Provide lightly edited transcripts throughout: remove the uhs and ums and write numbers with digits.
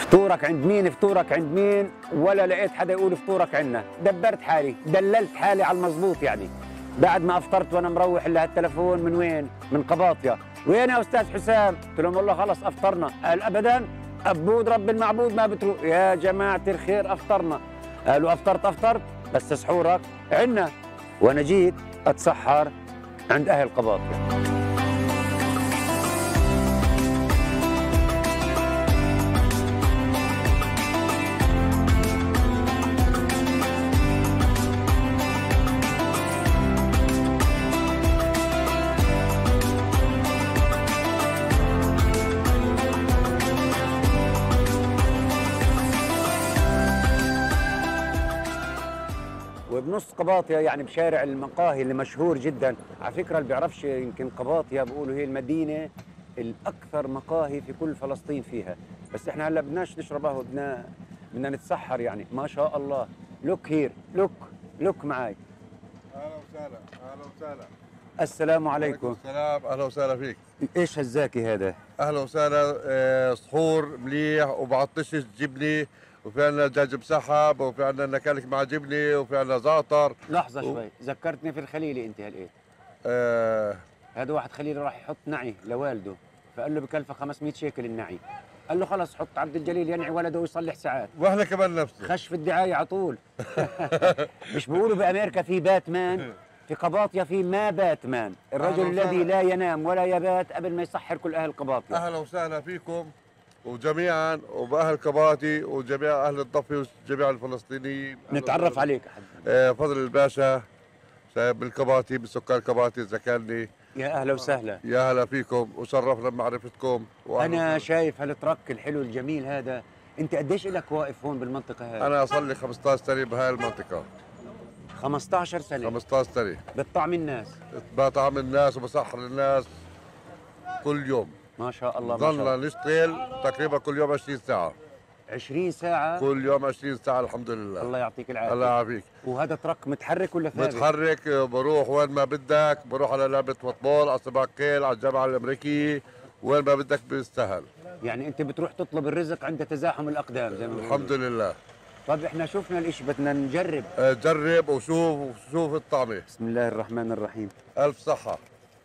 فطورك عند مين فطورك عند مين، ولا لقيت حدا يقول فطورك عندنا. دبرت حالي، دللت حالي على المزبوط يعني. بعد ما افطرت وانا مروح لها التلفون من وين؟ من قباطيا. وين يا استاذ حسام؟ قلت لهم والله خلص افطرنا. قال ابدا، عبود رب المعبود ما بتروح. يا جماعه الخير افطرنا. قالوا افطرت بس سحورك عندنا. وانا جيت اتسحر عند اهل قباطيا. وبنص قباطيا يعني بشارع المقاهي اللي مشهور جدا. على فكره اللي بيعرفش يمكن قباطيا بيقولوا هي المدينه الاكثر مقاهي في كل فلسطين فيها. بس احنا هلا بدناش نشرب قهوه، بدنا نتسحر يعني. ما شاء الله. لوك هير، لوك معي. اهلا وسهلا. اهلا وسهلا. السلام عليكم. السلام. اهلا وسهلا فيك. ايش هالزاكي هذا؟ اهلا وسهلا. سحور مليح وبعطشش جبنه، وفي عندنا دجاج مسحب، وفي عندنا نكالك مع جبنه، وفي عندنا زعتر. لحظه شوي، ذكرتني في الخليلي انت هلقيت. هذا واحد خليلي راح يحط نعي لوالده، فقال له بكلفه 500 شيكل النعي. قال له خلص حط عبد الجليل ينعي ولده ويصلح ساعات. واحنا كمان نفسه خش في الدعايه على طول. مش بيقولوا بامريكا في باتمان؟ في قباطيا في ما باتمان، الرجل الذي لا ينام ولا يبات قبل ما يسحر كل اهل قباطيا. اهلا وسهلا فيكم وجميعا وباهل قباطي وجميع اهل الضفه وجميع الفلسطينيين. نتعرف عليك يا حبيبي. فضل الباشا بالقباطي، بسكان قباطي ذكرني. يا اهلا وسهلا. يا هلا فيكم وشرفنا بمعرفتكم. انا شايف هالترك الحلو الجميل هذا. انت قديش لك واقف هون بالمنطقه هذه؟ انا صار لي 15 سنه بهاي المنطقه. 15 سنه؟ 15 سنه. بتطعم الناس؟ بطعم الناس وبسحر الناس كل يوم. ما شاء الله. ما شاء الله. ضلنا نشتغل تقريبا كل يوم 20 ساعه. 20 ساعه؟ كل يوم 20 ساعه الحمد لله. الله يعطيك العافيه. الله يعافيك. وهذا ترك متحرك ولا ثابت؟ متحرك، بروح وين ما بدك، بروح على لعبه فوتبول، على سباق خيل، على الجامعه الامريكيه، وين ما بدك بيستاهل. يعني انت بتروح تطلب الرزق عند تزاحم الاقدام زي ما بيقولوا. الحمد لله. طيب احنا شفنا الاشي، بدنا نجرب. جرب وشوف الطعمه. بسم الله الرحمن الرحيم. الف صحه.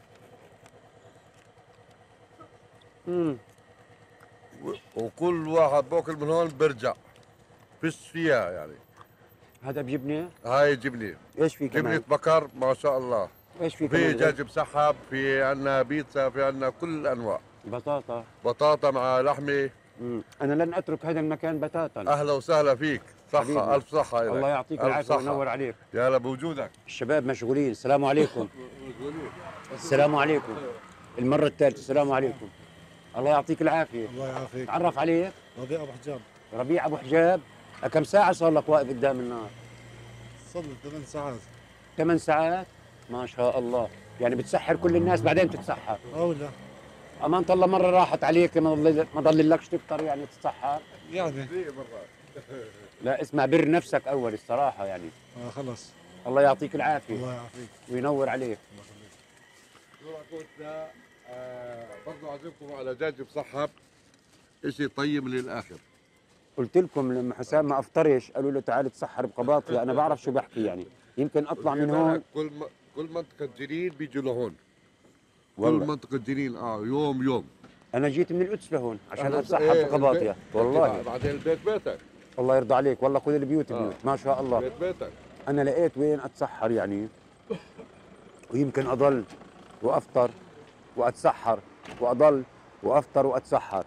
وكل واحد باكل من هون برجع فيش فيها يعني. هذا بجبنه؟ هاي جبنه. ايش في كمان؟ جبنه بقر ما شاء الله. ايش في كمان؟ في كمان؟ دجاج مسحب، في عندنا بيتزا، في عندنا كل الانواع. بطاطا مع لحمه. انا لن اترك هذا المكان بتاتا. اهلا وسهلا فيك. صحه حبيبي. الف صحه لك. الله يعطيك العافيه وينور عليك. يا هلا بوجودك. الشباب مشغولين. السلام عليكم. السلام عليكم. المره الثالثه. السلام عليكم. الله يعطيك العافيه. الله يعافيك. تعرف عليك؟ ربيع ابو حجاب. ربيع ابو حجاب. كم ساعه صار لك واقف قدام النار؟ صار لي 8 ساعات. 8 ساعات؟ ما شاء الله. يعني بتسحر كل الناس بعدين تتسحر؟ ولا امانة الله مرة راحت عليك ما ضللكش تفطر يعني تتسحر؟ يعني لا اسمع، بر نفسك اول الصراحة يعني. خلص. الله يعطيك العافية. الله يعافيك وينور عليك. الله يخليك. برضه عزمكم على دجاج مسحب، شيء طيب للاخر. قلت لكم لما حسام ما افطرش قالوا له تعال تسحر بقباطيا، انا بعرف شو بحكي يعني. يمكن اطلع من هون. كل منطقة جنين بيجوا لهون. والله. كل منطقة جنين يوم. انا جيت من القدس لهون عشان اتسحر بقباطيا والله. بعدين البيت بيتك. الله يرضى عليك والله. كل البيوت بيوت ما شاء الله. بيت بيتك. انا لقيت وين اتسحر يعني، ويمكن اضل وافطر واتسحر واضل وافطر واتسحر.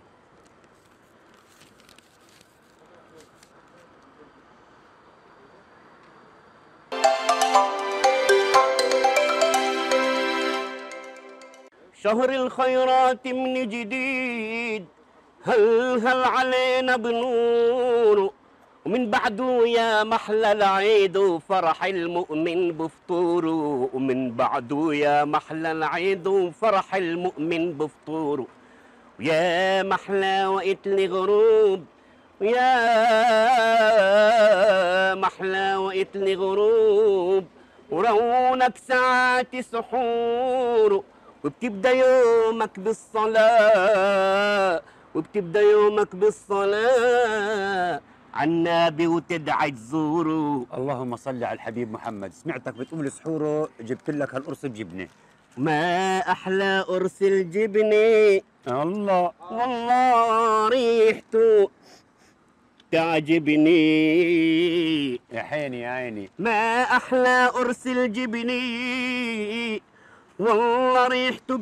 شهر الخيرات من جديد، هل علينا بنور، ومن بعده يا محلى العيد وفرح المؤمن بفطوره، ومن بعده يا محلى العيد وفرح المؤمن بفطوره، ويا محلى وقت الغروب، ويا محلى وقت الغروب، ورونك ساعات سحور، وبتبدا يومك بالصلاه، وبتبدأ يومك بالصلاة عالنبي وتدعي تزوره. اللهم صل على الحبيب محمد. سمعتك بتقول سحوره، جبت لك هالقرص بجبنه. ما أحلى قرص الجبنة، الله والله ريحته تعجبني. يا عيني يا عيني. ما أحلى قرص الجبنة، والله ريحته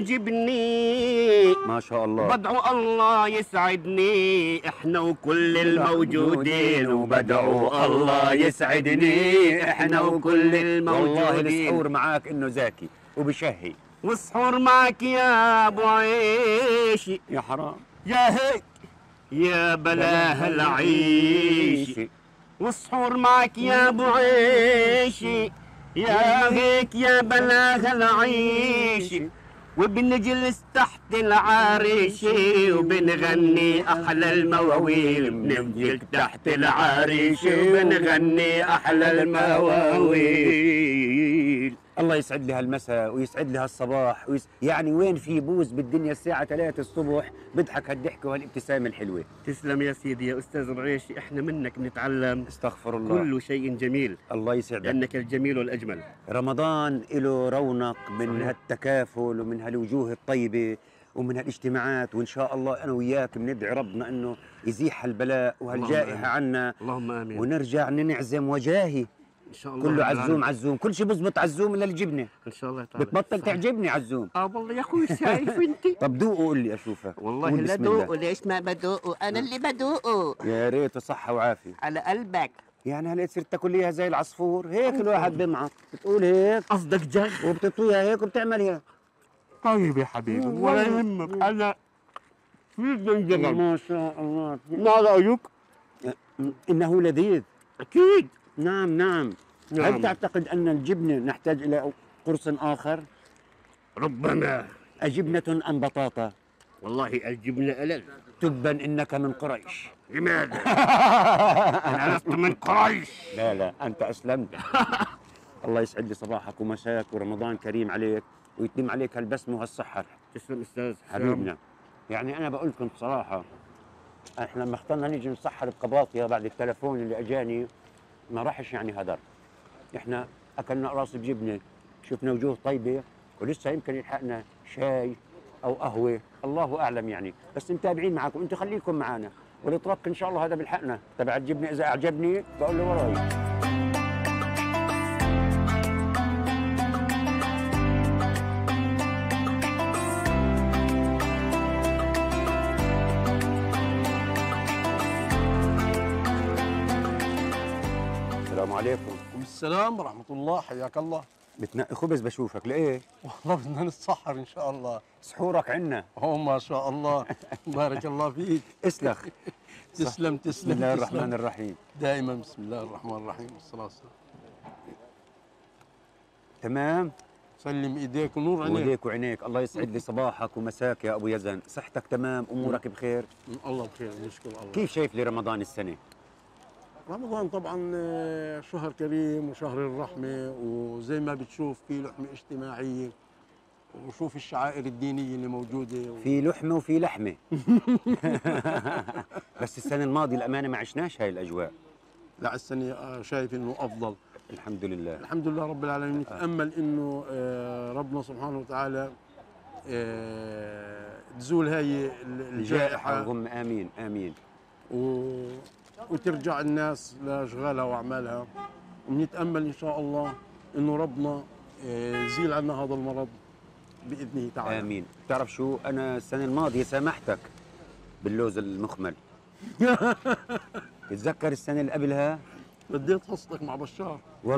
بتعجبني. ما شاء الله. بدعو الله يسعدني احنا وكل الموجودين، وبدعو الله يسعدني احنا وكل والله الموجودين. السحور معاك انه زاكي وبشهي. والسحور معك يا ابو عيشي، يا حرام يا هيك يا بلاها العيش. والسحور معك يا ابو عيشي، يا هيك يا بلاها العيش. وبنجلس تحت العريش وبنغني احلى المواويل. بننزل تحت العريش وبنغني احلى المواويل. الله يسعد لي هالمساء ويسعد لي هالصباح يعني وين في بوز بالدنيا الساعة 3 الصبح بضحك هالضحكة وهالابتسامة الحلوة. تسلم يا سيدي يا استاذ الرعيشي، احنا منك نتعلم. استغفر الله. كل شيء جميل، الله يسعدك. لانك الجميل والاجمل. رمضان له رونق من صحيح. هالتكافل ومن هالوجوه الطيبة ومن هالاجتماعات، وإن شاء الله أنا وياك بندعي ربنا إنه يزيح هالبلاء وهالجائحة عنا، اللهم امين. ونرجع ننعزم وجاهي. ان شاء الله كله رب عزوم العالمين. عزوم، كل شيء بزبط عزوم إلا الجبنة. ان شاء الله تعالى. بتبطل صحيح. تعجبني عزوم. والله يا اخوي شايف انت. طب دوقوا قول لي أشوفك. والله قول لا بسم الله. دوقه، ليش ما بدوقه؟ انا اللي بدوقه. يا ريت صحة وعافية. على قلبك. يعني هلا صرت تاكل ليها زي العصفور هيك، الواحد بمعط بتقول هيك قصدك جغ؟ وبتطويها هيك وبتعمل هيك. طيب يا حبيبي ولا يهمك، انا في جنجل. ما شاء الله. ما رايك؟ إنه لذيذ. اكيد. نعم نعم. نعم. هل تعتقد أن الجبنة نحتاج إلى قرص آخر؟ ربما. أجبنة أم بطاطا؟ والله الجبنه ألل. تبا إنك من قريش. لماذا؟ انا لست من قريش. لا لا أنت أسلمت. الله يسعد لي صباحك ومساك ورمضان كريم عليك ويتم عليك هالبسمة وهالصحة تسلم استاذ حبيبنا. يعني أنا بقول لكم بصراحة، احنا لما اخترنا نيجي نسحر بقباطيا بعد التلفون اللي اجاني ما راحش يعني هدر. احنا اكلنا قراص بجبنه، شفنا وجوه طيبه، ولسه يمكن يلحقنا شاي او قهوه، الله اعلم يعني، بس متابعين معكم، انتم خليكم معنا، والاتراك ان شاء الله هذا بيلحقنا تبع الجبنه، اذا اعجبني بقول له وراي. السلام عليكم. السلام ورحمة الله، حياك الله. بتنقي خبز بشوفك لايه؟ والله بدنا نتسحر إن شاء الله. سحورك عنا. ما شاء الله. بارك الله فيك. اسلخ. تسلم تسلم. بسم الله تسلم. الرحمن الرحيم. دائما بسم الله الرحمن الرحيم والصلاة والسلام. تمام. سلم ايديك ونور عينيك. وديك وعينيك، الله يسعد لي صباحك ومساك يا ابو يزن، صحتك تمام، امورك بخير؟ الله بخير نشكر الله. كيف شايف لي رمضان السنه؟ رمضان طبعا شهر كريم وشهر الرحمة، وزي ما بتشوف في لحمة اجتماعية، وشوف الشعائر الدينية اللي موجودة في لحمه وفي لحمه. بس السنه الماضيه الامانه ما عشناش هاي الاجواء. لا السنة شايف انه افضل. الحمد لله. الحمد لله رب العالمين. نتأمل انه ربنا سبحانه وتعالى تزول هاي الجائحة، اللهم امين امين. وترجع الناس لاشغالها واعمالها، ونتأمل ان شاء الله انه ربنا يزيل عنا هذا المرض باذنه تعالى. امين. بتعرف شو، انا السنه الماضيه سامحتك باللوز المخمل. تتذكر السنه اللي قبلها؟ بديت حصتك مع بشار.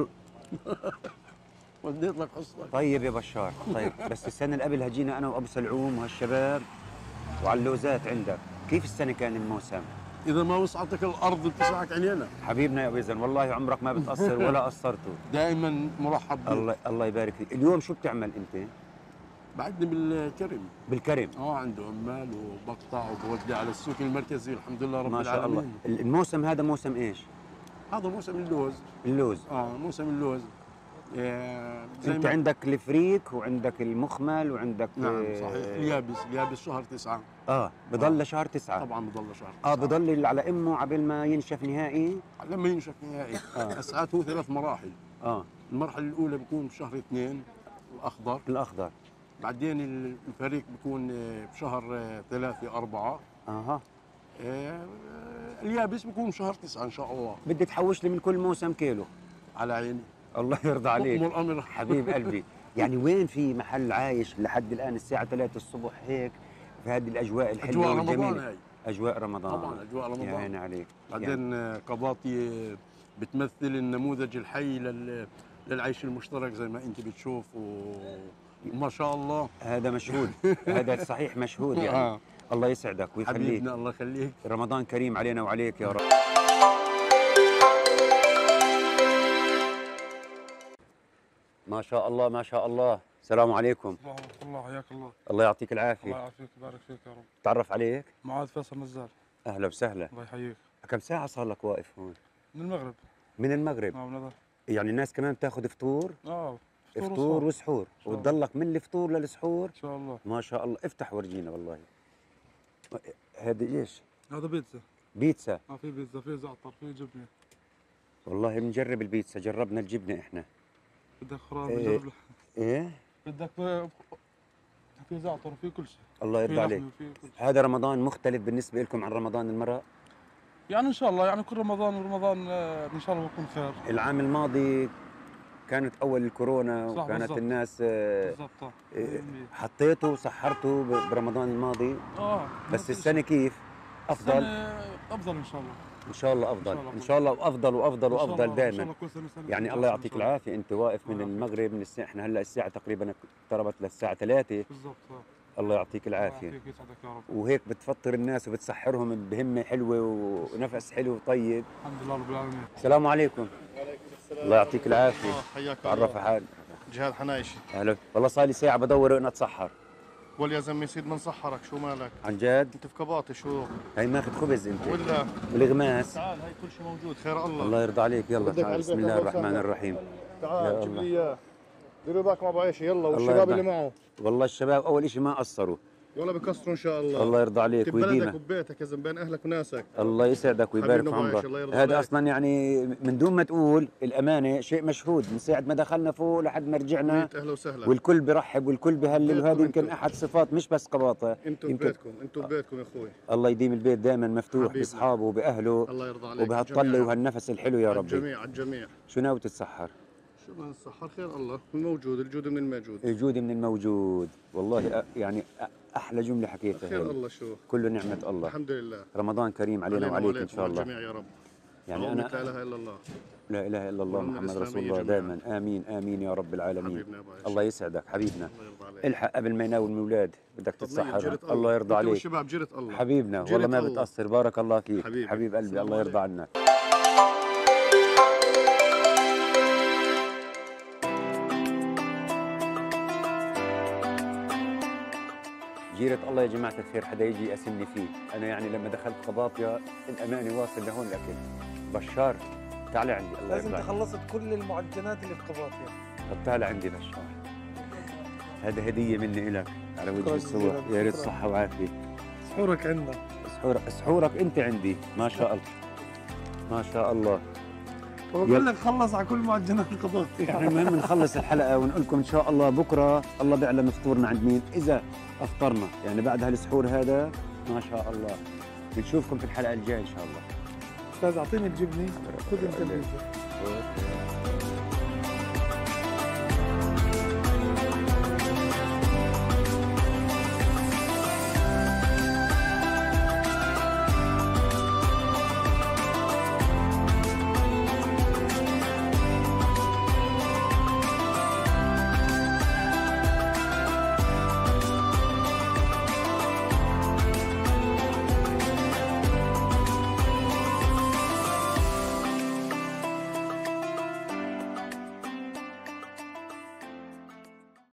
وديت لك حصتك. طيب يا بشار، طيب بس السنه اللي قبلها جينا انا وابو سلعوم وهالشباب وعلى اللوزات عندك، كيف السنه كان الموسم؟ اذا ما وسعتك الارض بتسعك عينينا. حبيبنا يا ابو يزن، والله عمرك ما بتقصر ولا قصرتوا. دائما مرحب بك. الله يبارك فيك. اليوم شو بتعمل انت؟ بعدني بالكرم. بالكرم. عنده عمال وبقطع وبودي على السوق المركزي، الحمد لله رب ما شاء العالمين. الله. الموسم هذا موسم ايش؟ هذا موسم اللوز. اللوز. موسم اللوز. انت عندك الفريك وعندك المخمل وعندك نعم صحيح. اليابس شهر 9. بضل لشهر 9 طبعا بضل شهر 9. بضل على امه عبل ما ينشف نهائي. لما ينشف نهائي. ساعات هو 3 مراحل. المرحله الاولى بيكون بشهر 2 الاخضر. بعدين الفريك بيكون بشهر 3 4. اليابس بيكون بشهر 9 ان شاء الله. بدي تحوش لي من كل موسم كيلو. على عيني. الله يرضى عليك. الامر حبيب قلبي. يعني وين في محل عايش لحد الان الساعه 3 الصبح هيك في هذه الاجواء الحلوه والجميله؟ اجواء رمضان. طبعا اجواء رمضان. يا عيني عليك. بعدين قباطي بتمثل النموذج الحي للعيش المشترك زي ما انت بتشوف وما شاء الله. هذا مشهود. هذا صحيح مشهود يعني. الله يسعدك ويخليك. حبيبنا الله يخليك. رمضان كريم علينا وعليك يا رب. ما شاء الله ما شاء الله. السلام عليكم. ورحمة الله حياك الله. الله يعطيك العافية. الله يعافيك ويبارك فيك يا رب. تعرف عليك؟ معاذ فيصل نزال. أهلا وسهلا. الله يحييك. كم ساعة صار لك واقف هون؟ من المغرب. من المغرب؟ نعم. يعني الناس كمان بتاخذ فطور؟ فطور وسحور وتضلك من الفطور للسحور؟ إن شاء الله. ما شاء الله. افتح ورجينا والله. هذه ايش؟ هذا بيتزا. بيتزا؟ في بيتزا، في زعتر، في جبنة. والله بنجرب البيتزا، جربنا الجبنة احنا. بدك خراب نجرب لك. ايه؟ بدك في زعتر وفي كل شيء. الله يرضى عليك. هذا رمضان مختلف بالنسبة لكم عن رمضان المرة؟ يعني ان شاء الله، يعني كل رمضان ورمضان ان شاء الله بكون خير. العام الماضي كانت اول الكورونا وكانت بالزبط. الناس بالضبط. حطيته وسحرته برمضان الماضي. بس السنة كيف؟ افضل؟ افضل ان شاء الله. ان شاء الله افضل، ان شاء الله وافضل وافضل وافضل دائما. يعني الله يعطيك العافيه. انت واقف من المغرب، من الساعه، احنا هلا الساعه تقريبا اقتربت للساعه 3 بالضبط. الله يعطيك العافيه. يسعدك يا رب. وهيك بتفطر الناس وبتسحرهم بهمه حلوه ونفس حلو طيب. الحمد لله رب العالمين. السلام عليكم. وعليكم السلام. الله يعطيك العافيه. حياك تعرف الله. حالك. جهاد حنايشي. اهلا. والله صار لي ساعه بدور اني اتسحر. قول يا زلمه يصير منسحرك، شو مالك؟ عن جد؟ انت في كباطي شو؟ هي ماخذ خبز انت ولا والغماس. تعال، هي كل شيء موجود، خير الله. الله يرضى عليك. يلا تعال. بسم الله الرحمن الرحيم. تعال جيب لي اياه. ديروا بالكم ابو عيشه يلا، والشباب اللي معه. والله الشباب اول شيء ما قصروا. ولا بكسروا ان شاء الله. الله يرضى عليك ويديمك. ببلدك وببيتك يا زلمه، بين اهلك وناسك. الله يسعدك ويبارك في عمرك. هذا اصلا يعني من دون ما تقول الامانه شيء مشهود من ساعه ما دخلنا فوق لحد ما رجعنا. اهلا وسهلا. والكل برحب والكل بهلل، وهذه يمكن احد صفات مش بس قباطه. انتم ببيتكم، انتم ببيتكم يا اخوي. الله يديم البيت دائما مفتوح باصحابه وباهله. الله يرضى عليك. وبهالطله وهالنفس الحلو يا ربي. الجميع على الجميع. شو ناوي تتسحر؟ شو بدنا نسحر؟ خير الله، الموجود، الجود من الموجود. الجود من الموجود. والله يعني احلى جمله حكيتها. خير الله. شو كله نعمه الله. الحمد لله. رمضان كريم علينا وعليك ان شاء الله. الجميع يا رب. يعني انا لا اله الا الله. لا اله الا الله محمد رسول الله دائما. امين امين يا رب العالمين. الله يسعدك حبيبنا. الحق قبل ما يناول المولاد بدك تتسحر. الله يرضى عليك. الشباب جرة الله حبيبنا. والله ما بتقصر. بارك الله فيك حبيب قلبي. الله يرضى عنك. جيرة الله يا جماعة الخير حدا يجي يقاسمني فيه. أنا يعني لما دخلت قباطيا الأمانة واصل لهون الأكل. بشار تعال عندي. الله يرضى لازم تخلصت كل المعجنات اللي في قباطيا. طب تعال عندي بشار. هذا هدية مني إلك على وجه الصور. يا ريت صحة وعافية. سحورك عندنا. سحورك أنت عندي. ما شاء الله ما شاء الله. بقول لك خلص على كل معجنات القباطيا. احنا المهم نخلص الحلقة ونقول لكم إن شاء الله بكرة الله بيعلم فطورنا عند مين. إذا أفطرنا يعني بعد هالسحور هذا ما شاء الله. بنشوفكم في الحلقة الجاية إن شاء الله. استاذ اعطيني الجبنه. خذ انت البيتزا.